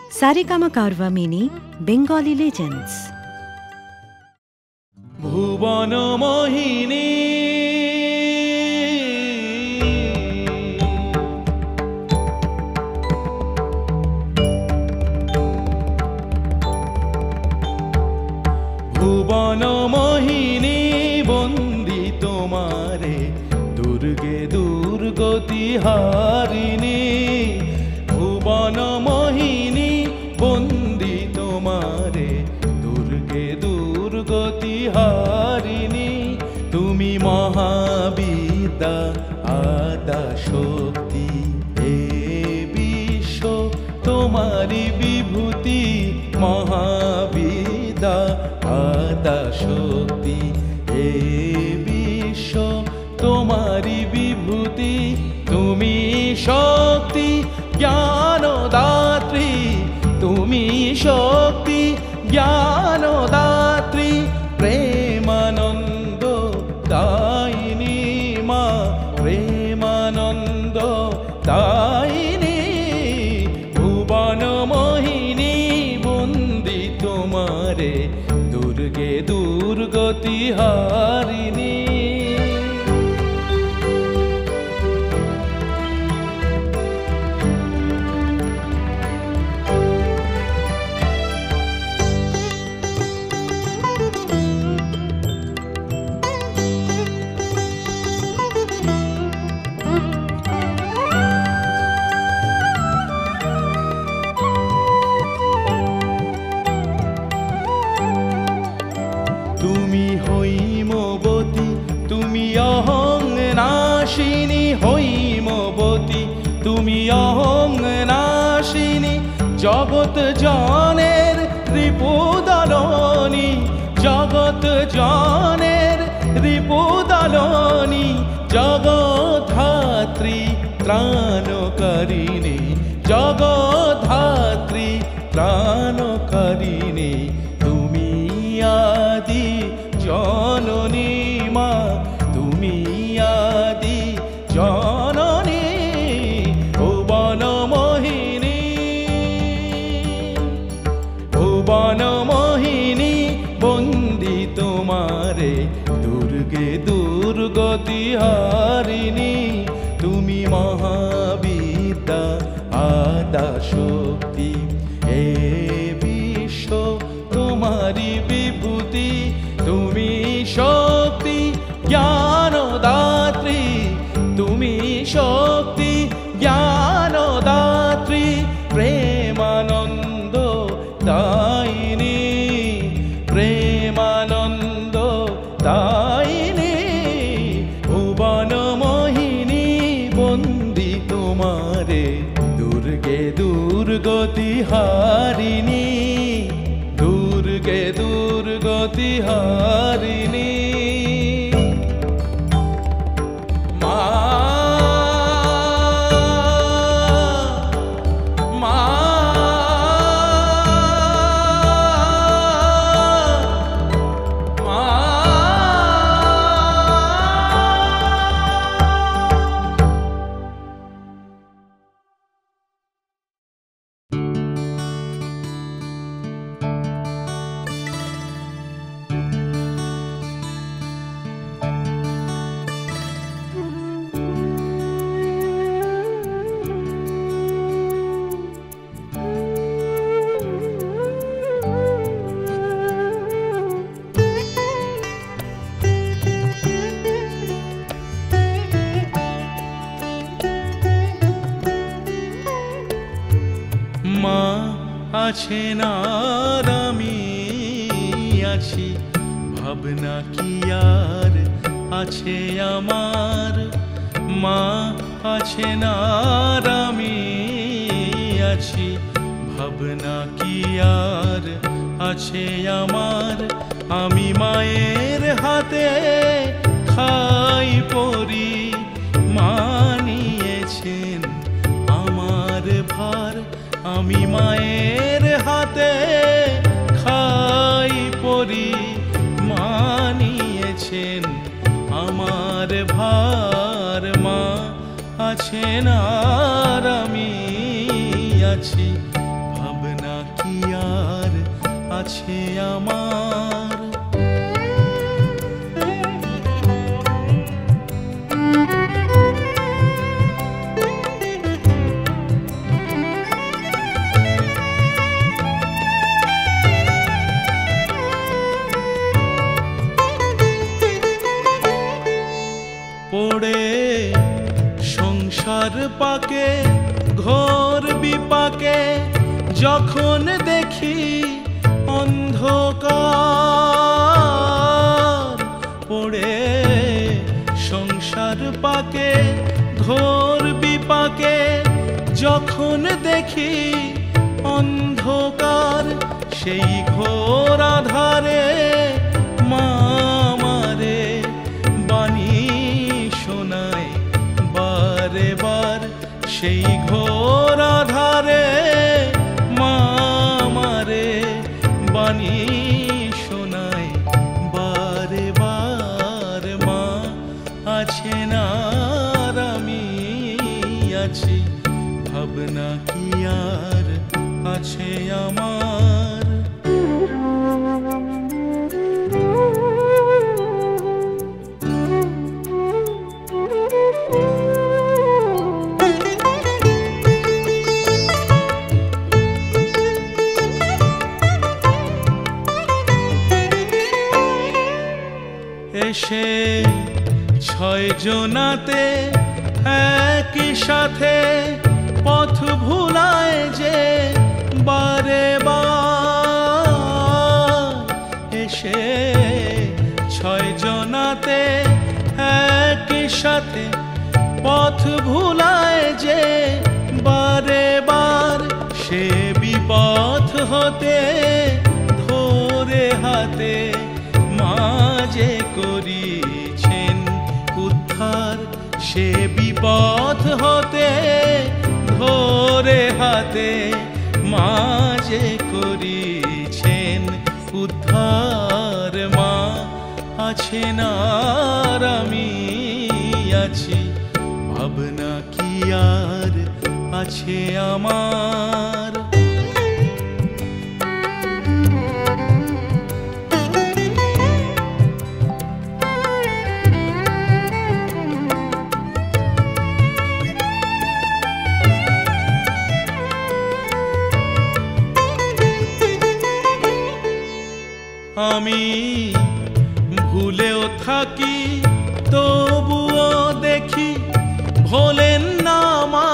Saregama Carvaan mini Bengali legends. भुवन मोहिनी भुवन मोहिनी बंदी तुम्हारे दुर्गे दुर्गति हारिणी। भुवन मोहिनी बंदी तुम्हारे दुर्गे दुर्गति हारिणी। तुमी महाविद्या आदा शक्ति ए विश्व तुम्हारी विभूति। महाविद्या आदा शक्ति ए विश्व तुम्हारी विभूति। तुमी शक्ति ज्ञानदात्री। तुमी शक्ति ज्ञानदात्री। प्रेमानंद दायिनी मा प्रेमानंद दायिनी। भुवन मोहिनी बंदी तुम्हारे दुर्गे दुर्गति हारिणी। तुमी হৈমবতী तुमी अहं नाशिनी। হৈমবতী तुमी अहं नाशिनी। जगत जनेर रिपुदालनी। जगत जनेर रिपुदालनी। जगद्धात्री त्राणकारिणी। जगद्धात्री त्राणकारिणी। तुमी आदि जननी मा तुमी आदि जननी। भुवन मोहिनी भुवन मोहिनी बंदी तुम्हारे दुर्गे दुर्गति हारिणी। तुमी महाविद्या आदा शक्ति ए विश्व तुम्हारी विभूति। तुमी शक्ति ज्ञानदात्री। तुमी शक्ति ज्ञानदात्री। प्रेमानंद दायिनी प्रेमानंद दायिनी। भुवन मोहिनी बंदी तुम्हारे दुर्गे दुर्गति हारिणी। दुर्गे दुर्गति हारिणी। আছেন আর আমি আছি ভাবনা কি আর আছে আমার। মা আছেন আর আমি আছি ভাবনা কি আর আছে আমার। আমি মায়ের হাতে খাই পরি মা নিয়েছেন আমার ভার। আমি মায়ের হাতে খাই পরি মা নিয়েছেন আমার ভার। মা আছেন আর আমি আছি ভাবনা কি আর আছে আমার। পড়ে সংসার পাকে ঘোর বিপাকে যখন দেখি অন্ধকার, পড়ে সংসার পাকে ঘোর বিপাকে যখন দেখি অন্ধকার, সেই ঘোর আধারে মা আমারে বাণী শোনায় বারে বার। সেই ঘোর আধারে মা আমারে বাণী শোনায় বারে বার। মা আছেন আর আমি আছি, ভাবনা কি আর আছে আমার। এসে ছয় জনাতে একই সাথে পথ ভুলায় যে বারে বার। এসে ছয় জনাতে একই সাথে পথ ভুলায় যে বারে বার। সে বিপথ হতে ধরে হাতে মাঝে করিছেন উদ্ধার। সে বিপথ হতে ধরে হাতে মাঝে করিছেন উদ্ধার। মা আছেন আর আমি আছি, ভাবনা কি আর আছে আমার। আমি ভুলেও থাকি তবুও দেখি ভোলেন না মা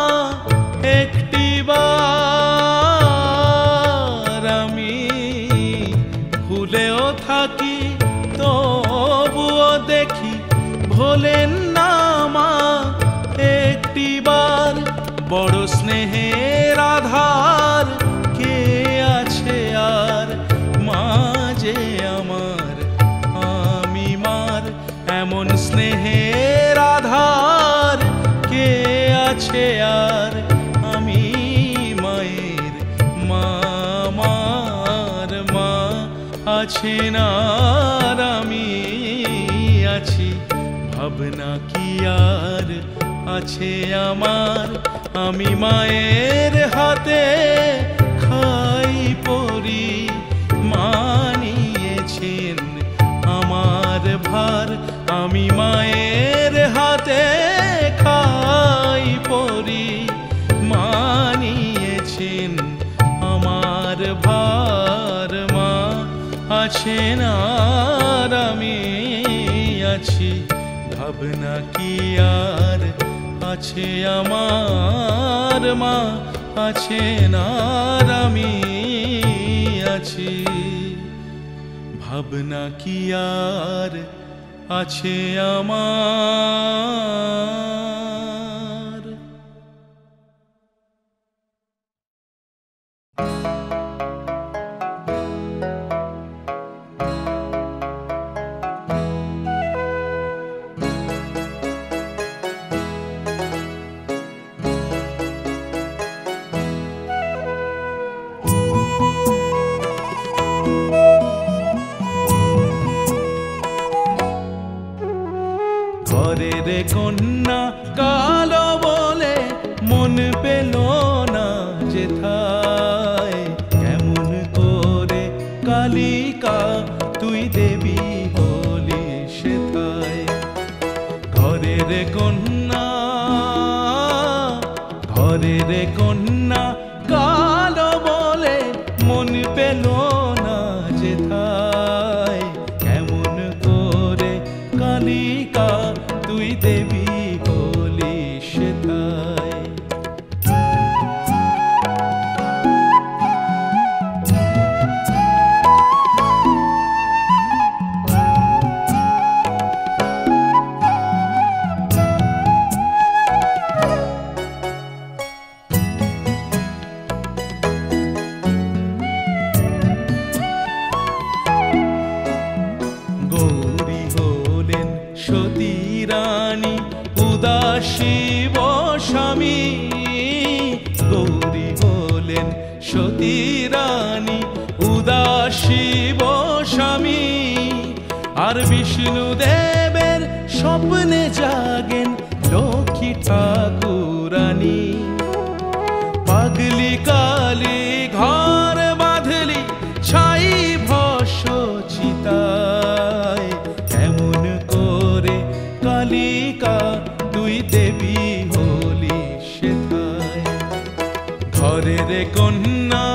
একটিবার। আমি ভুলেও থাকি তবুও দেখি ভোলেন না মা একটিবার। বড় স্নেহের আধার কে আছে আর মাঝে আমার, আমি মার। এমন স্নেহের আধার কে আছে আর আমি মায়ের। মা আমার মা আছেন আর আমি আছি, ভাবনা কি আর আছে আমার। আমি মায়ের হাতে খাই পরি, মানিয়েছেন আমার ভার। আমি মায়ের হাতে খাই পরি, মানিয়েছেন আমার ভার। মা আছেন আর আমি আছি, ভাবনা কি আর আছে আমার। মা আছেন আর আমি আছি, ভাবনা কি আর আছে আমার। ঘরের কন্যা কালো বলে মন পেল না যেথায়, কেমন কালিকা তুই দেবী হলি সেথায়। ঘরের কন্যা, ঘরের কন্যা কালো বলে মন পেল না যেথায়। কেমন করে কালিকা তুই দেবী হলি সেথায়। গৌরী হলেন সতী রানী উদাসী স্বামী। গৌরী হলেন সতী রানী উদাসী স্বামী। আর বিষ্ণুদেবের স্বপ্নে জাগেন লক্ষ্মী ঠাকুরানী। পাগলি কালী ঘর বাঁধলি ছাই ভস্য চিতায়। কেমন করে কালিকা তুই দেবী হলি সেথায়। ঘরের কন্যা,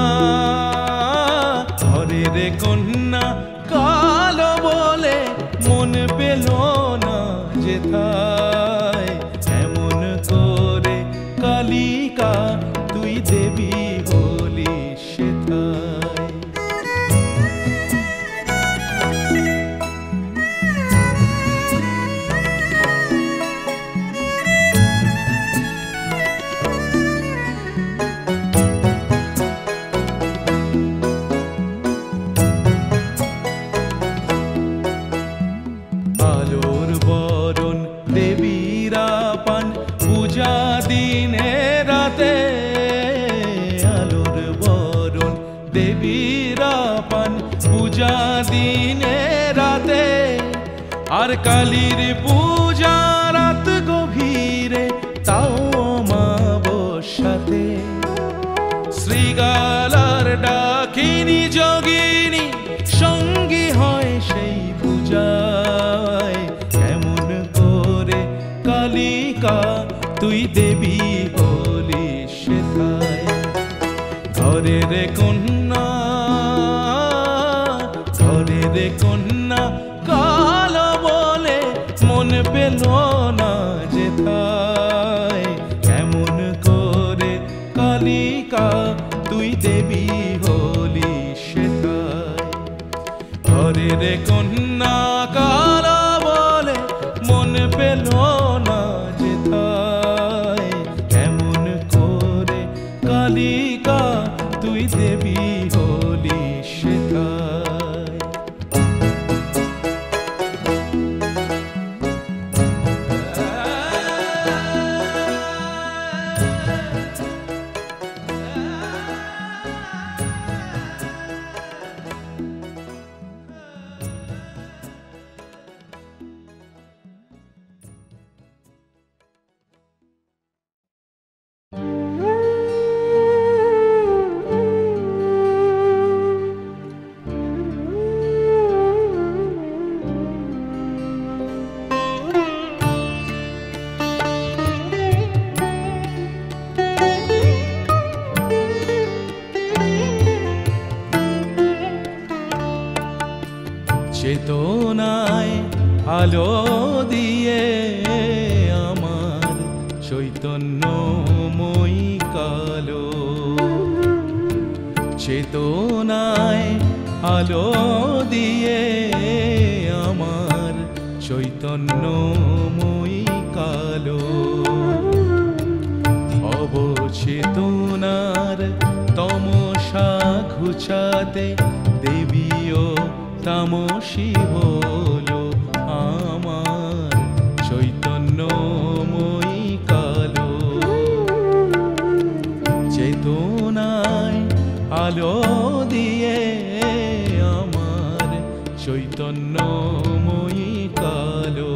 ঘরের কন্যা কালো বলে মন পেল না যেথায়। কেমন করে কালিকা তুই দেবী হলি সেথায়। আলোর বরণ দেবীরা পান পূজা দিনে রাতে। আলোর বরণ দেবীরা পান পূজা দিনে রাতে। আর কালীর পূজা রাত গভীরে তাও অমাবস্যাতে। শ্রীগালার ডাকিনী যোগিনী সঙ্গী হয় সেই পূজায়। কেমন করে কালিকা তুই দেবী হলি সেথায়। ঘরের কন্যা, ঘরের কন্যা কালো বলে মন পেল না যেথায়। কেমন করে কালিকা তুই দেবী হলি সেথায়। ঘরের কন্যা কালো বলে মন পেল না যেথায়। কেমন করে কালিকা তুই দেবী হলি সেথায়। চেতনায় আলো দিয়ে আমার চৈতন্যময়ী কালো। চেতনায় আলো দিয়ে আমার চৈতন্যময়ী কালো। অবচেতনার তমসা ঘুচাতে দেবীও তামসী হলো আমার চৈতন্যময়ী কালো। চেতনায় আলো দিয়ে আমার চৈতন্যময়ী কালো।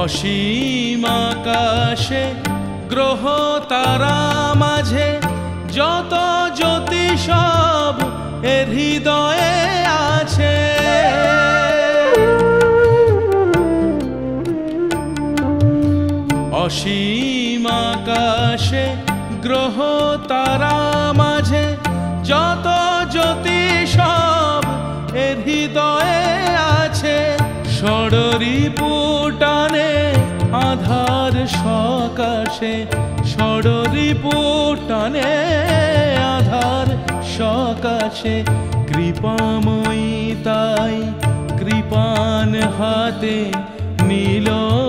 অসীম আকাশে গ্রহ তারা মাঝে যত জ্যোতি সব এর হৃদয়ে আছে। অসীম আকাশে গ্রহ তারা মাঝে যত জ্যোতি সব এর হৃদয়ে আছে। ষড়রিপু টানে আধার সকাশে, ষড়রিপু টানে আধার সকাশে। কৃপাময়ী তাই কৃপান হাতে নীল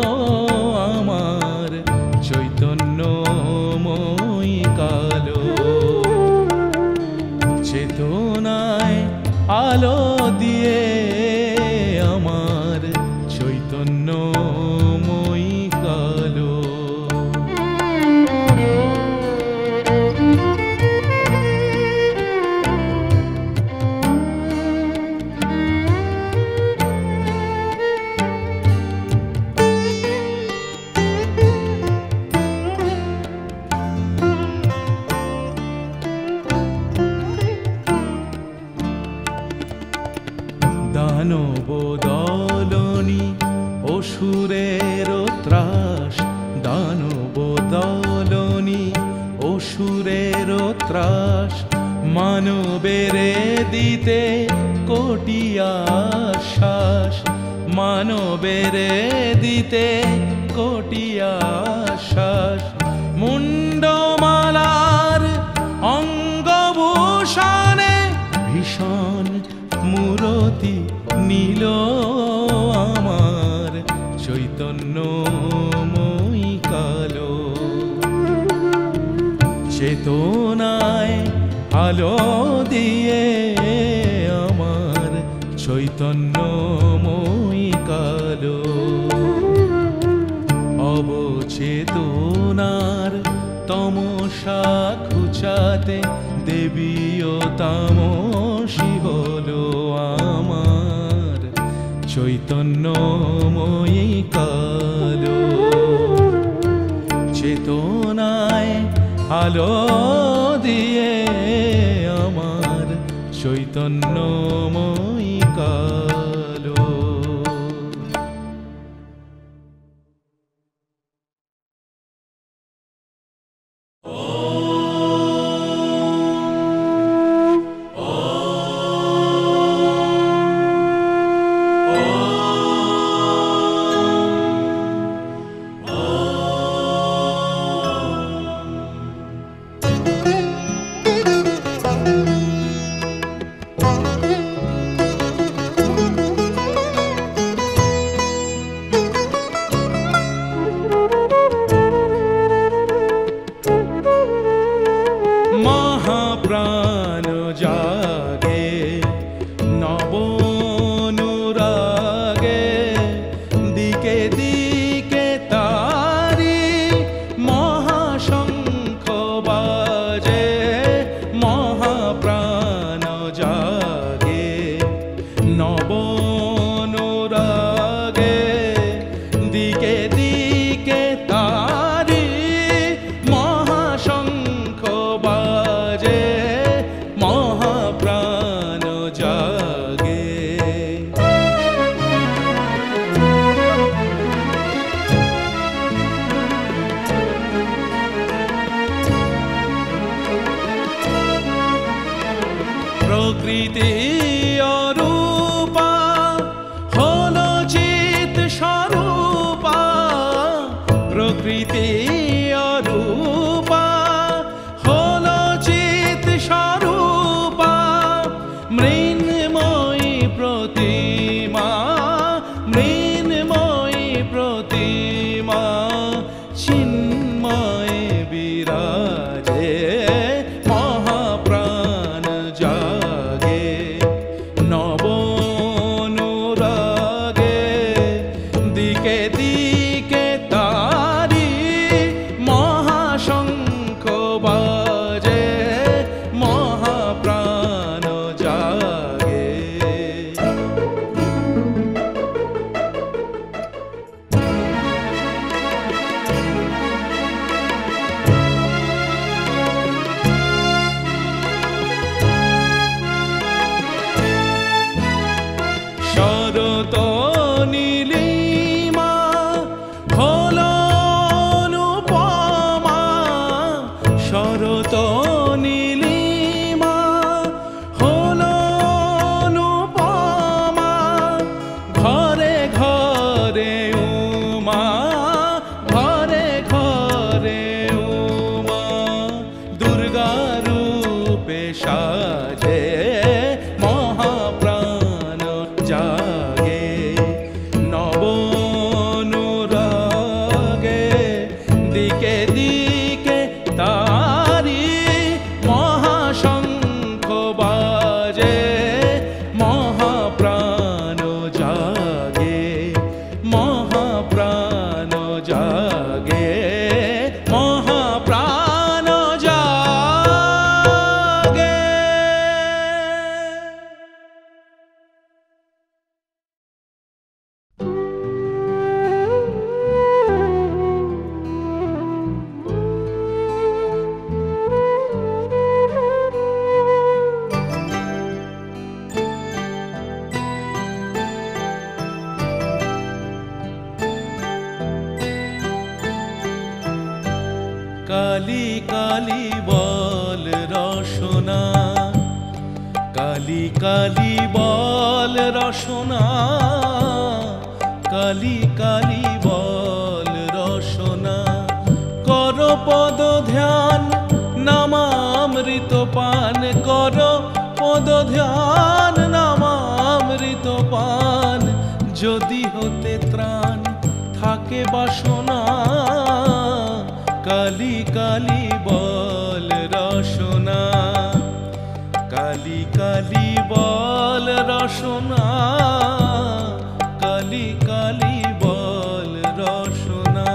আমার চৈতন্যময়ী কালো। চেতনায় আলো দিয়ে আমার চৈতন্যময়ী কালো। দানব দলনি অসুরের ত্রাস, দানব দলনি অসুরের ত্রাস। মানবেরে দিতে কোটি আশ্বাস, মানবেরে দিতে কোটি আশ্বাস। মুন্ডমালার অঙ্গভূষণে ভীষণ মূরতি নীল আমার চৈতন্যময়ী কালো। চেতনায় আলো দিয়ে আমার চৈতন্যময়ী কালো। অবচেতনার তমসা ঘুচাতে দেবী ও তামসী হলো আমার চৈতন্যময়ী কালো। চেতনায় আলো দিয়ে আমার চৈতন্যময়ী কালো। মহাপ্রাণ জাগে নব অনুরাগে, দিকে দিকে তারি মহাশঙ্খ বাজে। মহাপ্রাণ জাগে নব অনুরাগে, দিকে দিকে তারি মহাশঙ্খ বাজে। মহাপ্রাণ জাগে প্রকৃতি অরূপা হলো চিত স্বরূপা। প্রকৃতি অরূপা হলো চিত স্বরূপা। মৃন্ময়ী প্রতিমা, মৃন্ময়ী প্রতিমা চিন্ময় বিরাজে। মহাপ্রাণ জাগে নব অনুরাগে, দিকে দিকে তারি মহাশঙ্খ বাজে। মহাপ্রাণ জাগে কালি কালি বল রসনা, কালি কালি বল রসনা, কালি কালি বল রসনা। কর পদ ধ্যান নামামৃত পান, কর পদ ধ্যান নামামৃত পান। যদি হতে ত্রাণ থাকে বাসনা, কালি কালি বল রসনা, কালি কালি বল রসনা, কালি কালি বল রসনা।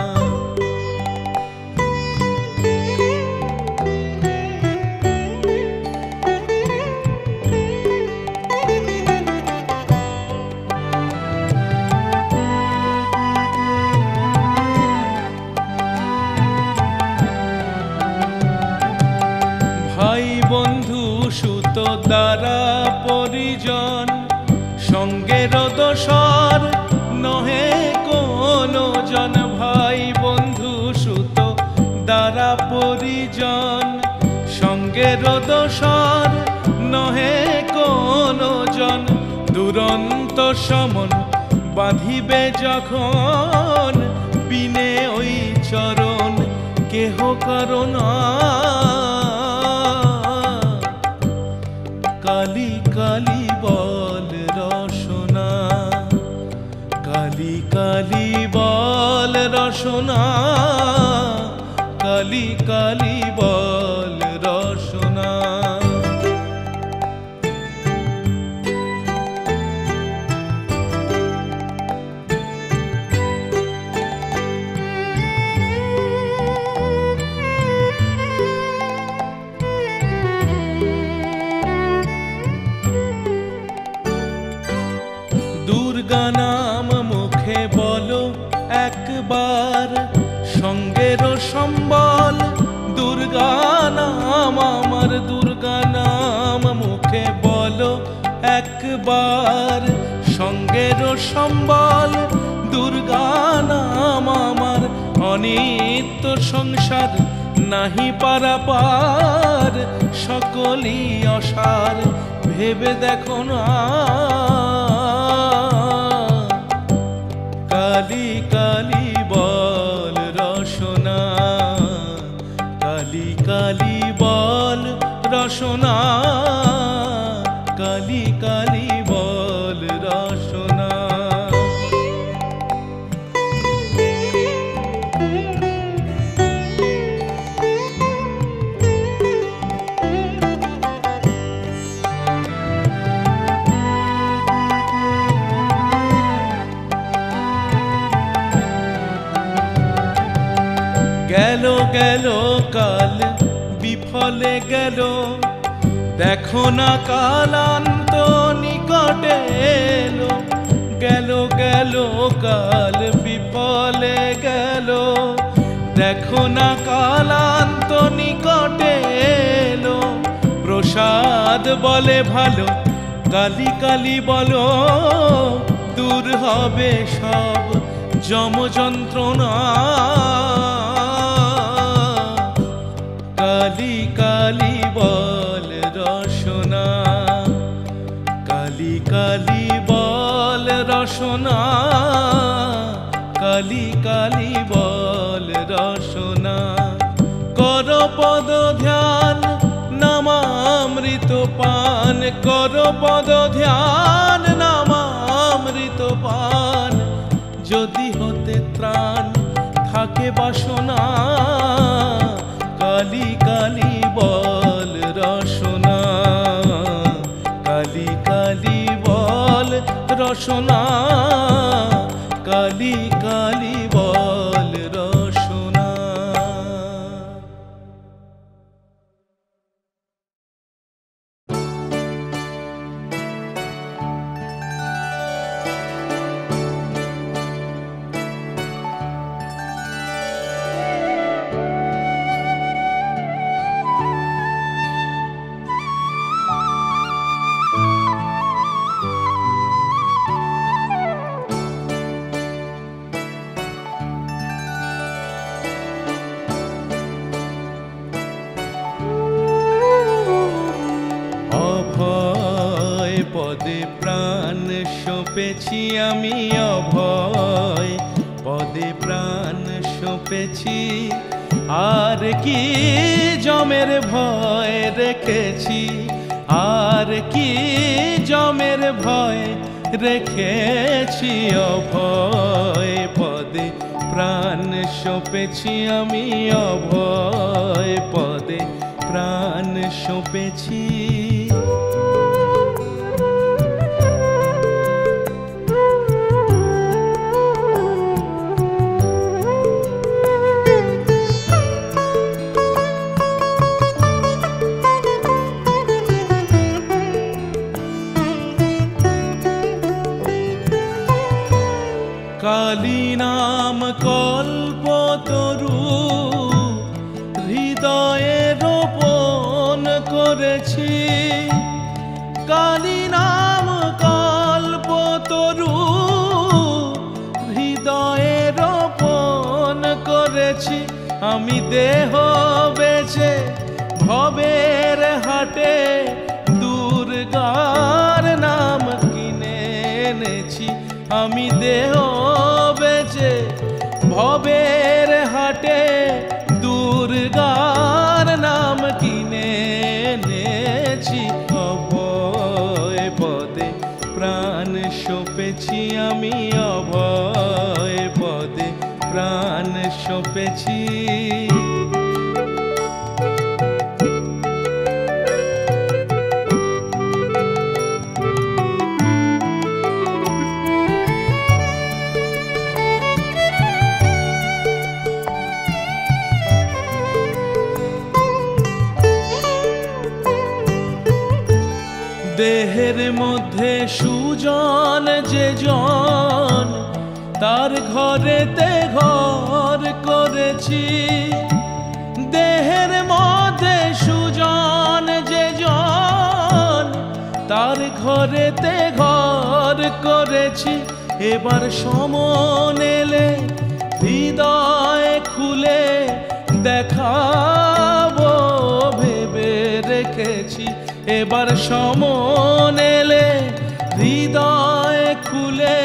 ভাই বন্ধু সুত দ্বারা পরিজন, সঙ্গের দোসর নহে কোনো জন। ভাই বন্ধু সুত দ্বারা পরিজন, সঙ্গের দোসর নহে কোনো জন। দুরন্ত সমন বাঁধিবে যখন, বিনে ওই চরণ কেহ কারণা। কালি কালি বল রসনা, কালি কালি বল রসনা, কালি কালি বল রসনা। দুর্গা নাম মুখে বলো একবার, সঙ্গের সম্বল দুর্গা নাম আমার। দুর্গা নাম মুখে বলো একবার, সঙ্গের সম্বল দুর্গা নাম আমার। অনিত্য সংসার নাহি পারাপার, সকলই অসার ভেবে দেখো না। কালি কালি বল রসনা, কালি কালি বল রসনা, কালি কালি বল রসনা। গেল গেল কাল বিফলে গেল, দেখো না কালান্ত নিকটে এলো। গেল গেল কাল বিফলে গেল, দেখো না কালান্ত নিকটে এলো। প্রসাদ বলে ভালো, কালি কালি বলো, দূর হবে সব যম যন্ত্রণা। কালি কালি বল রসনা, কালি কালি বল রসনা, কালি কালি বল রসনা। কর পদ ধ্যান নামামৃত পান, কর পদ ধ্যান নামামৃত পান। যদি হতে ত্রাণ থাকে বাসনা, কালি কালি বল রসনা, কালি কালি বল রসনা, কালি কালি বল রসনা। সঁপেছি আমি অভয়, পদে প্রাণ সঁপেছি। আর কি যমের ভয় রেখেছি, আর কি যমের ভয় রেখেছি অভয়, পদে প্রাণ সঁপেছি আমি অভয়, পদে প্রাণ সঁপেছি। কালী নাম কল্পতরু হৃদয়ে রোপণ করেছি, কালী নাম কল্পতরু হৃদয়ে রোপণ করেছি। আমি দেহ বেছে ভবের হাটে দুর্গার নাম কিনে এনেছি, আমি দেহ বেছে ভবের হাটে দুর্গার নাম কিনে এনেছি। অভয় পদে প্রাণ সঁপেছি আমি অভয়, পদে প্রাণ সঁপেছি। দেহের মধ্যে সুজন যে জন, তার ঘরেতে ঘর করেছি, দেহের মধ্যে সুজন যে জন, তার ঘরেতে ঘর করেছি। এবার সমন এলে হৃদয় খুলে দেখাবো ভেবে রেখেছি, এবার সমন এলে হৃদয় খুলে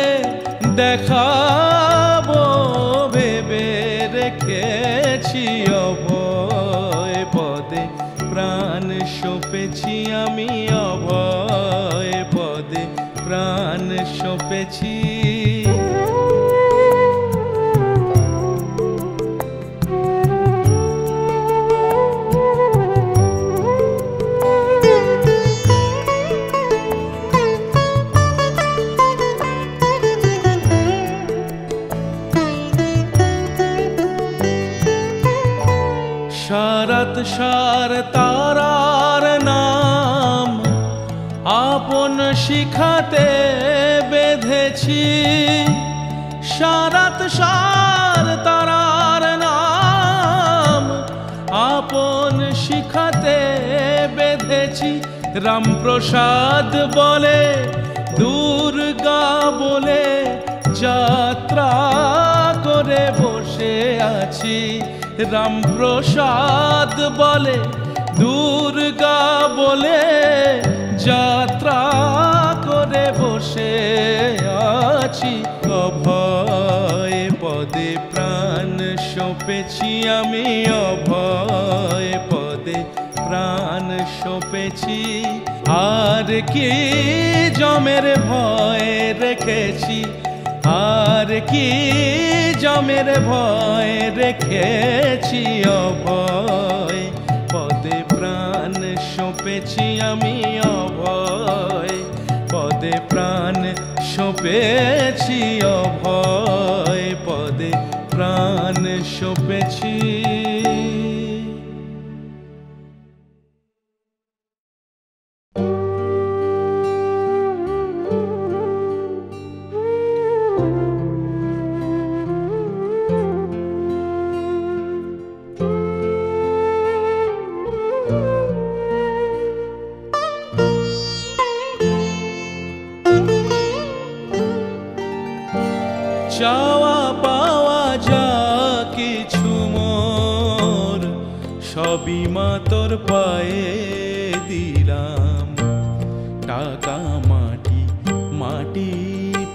দেখাবো ভেবে রেখেছি। অভয় পদে প্রাণ সঁপেছি আমি অভয়, পদে প্রাণ সঁপেছি। সারাত সার তারার নাম আপন শিখাতে বেঁধেছি, সারাত সার তারার নাম আপন শিখাতে বেঁধেছি। রামপ্রসাদ বলে দুর্গা বলে যাত্রা করে বসে আছি, রামপ্রসাদ বলে দুর্গা বলে যাত্রা করে বসে আছি। অভয় পদে প্রাণ সঁপেছি আমি অভয়, পদে প্রাণ সঁপেছি। আর কি যমের ভয় রেখেছি, আর কি যমের ভয় রেখেছি অভয়, পদে প্রাণ সঁপেছি আমি অভয়, পদে প্রাণ সঁপেছি অভয়, পদে প্রাণ সঁপেছি। চাওয়া পাওয়া যা কিছু মোর সবই মা তোর পায়ে দিলাম, টাকা মাটি মাটির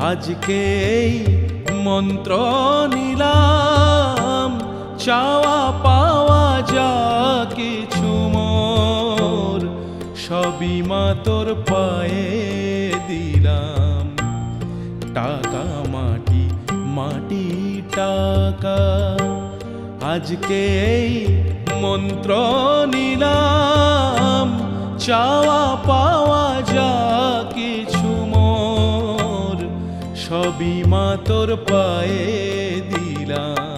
আজকে এই মন্ত্র নিলাম, চাওয়া পাওয়া যা কিছু মোর সবই মা তোর পায়ে দিলাম। টাকা মাটি মাটি টাকা, আজকে এই মন্ত্র নিলাম, চাওয়া পাওয়া যা কিছু মোর সবই মা তোর পায়ে দিলাম।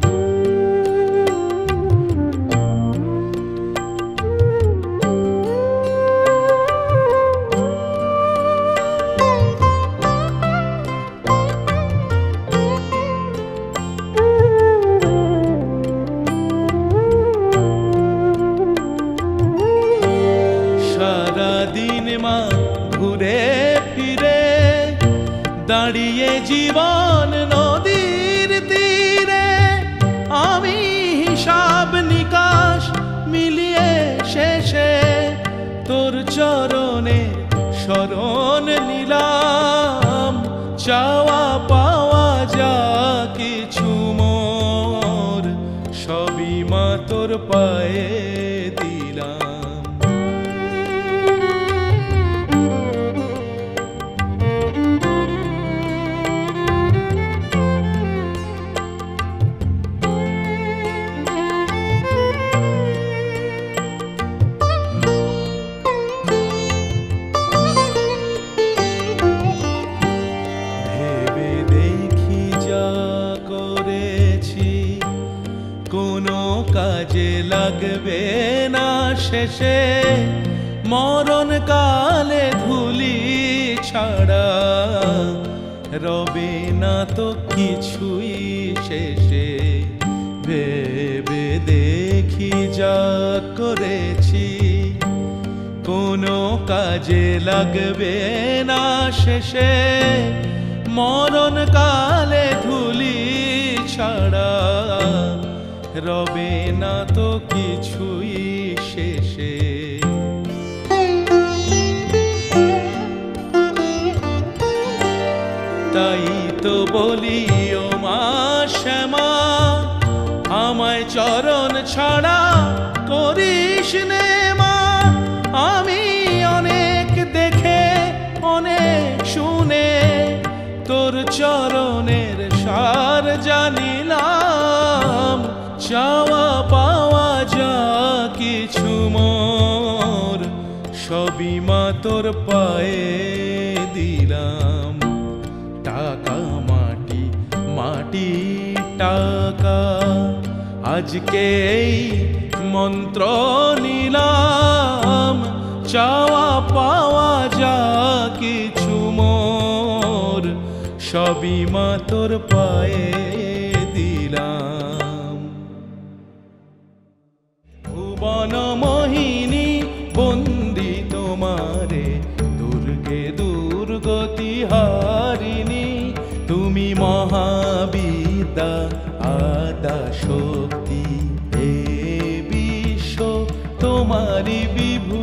সারাদিন মা ঘুরে ফিরে দাঁড়িয়ে জীবন নদীর তীরে, আমি হিসাব নিকাশ মিলিয়ে শেষে তোর চরণে শরণ নিলাম। চাওয়া পাওয়া যা কিছু মোর সবই মা তোর পায়ে দিলাম। কোনো কাজে লাগবে না শেষে, মরণ কালে ধুলি ছাড়া রবে না তো কিছুই শেষে। ভেবে দেখি যা করেছি, কোনো কাজে লাগবে না শেষে, মরণ কালে ধুলি ছাড়া রবে না তো কিছুই শেষে। তাই তো বলি ও মা শ্যামা, আমায় চরণ ছাড়া করিস নে মা। আমি অনেক দেখে অনেক শুনে তোর চরণের সার জানিলাম। চাওয়া পাওয়া যা কিছু মোর সবই মা তোর পায়ে দিলাম। টাকা মাটি মাটি টাকা, আজকে এই মন্ত্র নিলাম, চাওয়া পাওয়া যা কিছু মোর সবই মা তোর পায়ে দিলাম। ভুবন মোহিনী বন্দি তোমারে, দুর্গে দুর্গতি হারিণী, তুমি মহাবিদ্যা আদা শক্তি, এ বিশ্ব তোমারি বিভূতি।